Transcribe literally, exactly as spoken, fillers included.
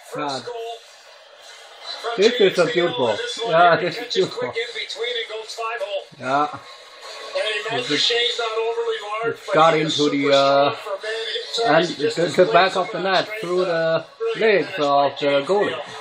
God. This is a beautiful. Yeah, this is beautiful. Yeah. It's got into the uh, and the, the back of the net through the legs of the goalie.